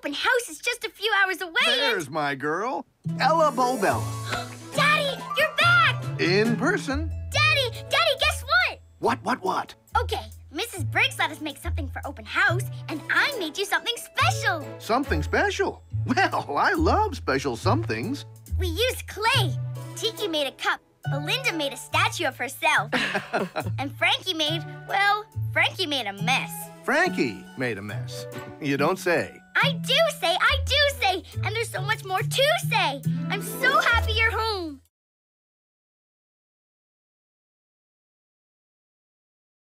open house is just a few hours away. There's my girl, Ella Bobella. Daddy, you're back! In person. Daddy, guess what? What? Okay, Mrs. Briggs let us make something for open house, and I made you something special. Something special? Well, I love special somethings. We used clay. Tiki made a cup. Belinda made a statue of herself. And Frankie made a mess. Frankie made a mess. You don't say. I do say, and there's so much more to say. I'm so happy you're home.